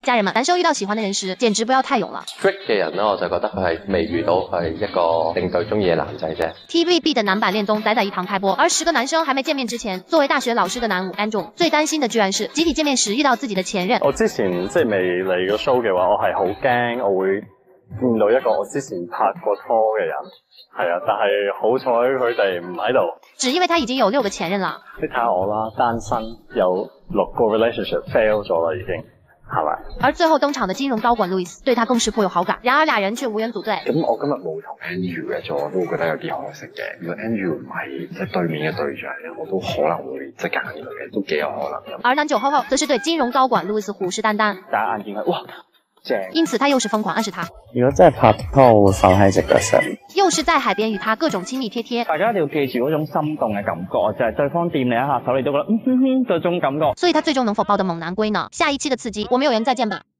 家人们，男生遇到喜歡的人時，簡直不要太勇了。 Drake 嘅人咧，我就覺得佢係未遇到佢係一個令佢中意嘅男仔啫。 TVB 的男版戀綜仔仔一堂開播，而10個男生還沒見面之前，作為大學老師的男五 Andrew 最擔心的居然是集體見面時遇到自己的前任。 我之前即係未嚟個 show 嘅話，我係好驚我會見到一個我之前拍過拖嘅人，係啊，但係好彩佢哋唔喺度。 只因為他已經有6個前任啦。 你睇下我啦，單身有6個 relationship fail 咗啦已經，係咪？ 而最後登場的金融高管 Louis 對他更是頗有好感，然而倆人卻無緣組隊。 咁我今日冇同 Andrew 嘅咗，我都會覺得有啲可惜嘅。如果 Andrew 唔係即係對面嘅對象咧，我都可能會即係揀佢嘅，都幾有可能。 而男9號號則是對金融高管 Louis 虎視眈眈， 打眼見佢，哇！ 因此他又是瘋狂暗示他。 如果真係拍拖，我會放喺隻腳上。 又是在海邊與他各種親密貼貼。 大家一定要記住嗰種心動嘅感覺，就係對方掂你一下手，你都覺得嗰種感覺。 所以他最終能否抱得猛男歸呢？下一期的刺激，我們有緣再見吧。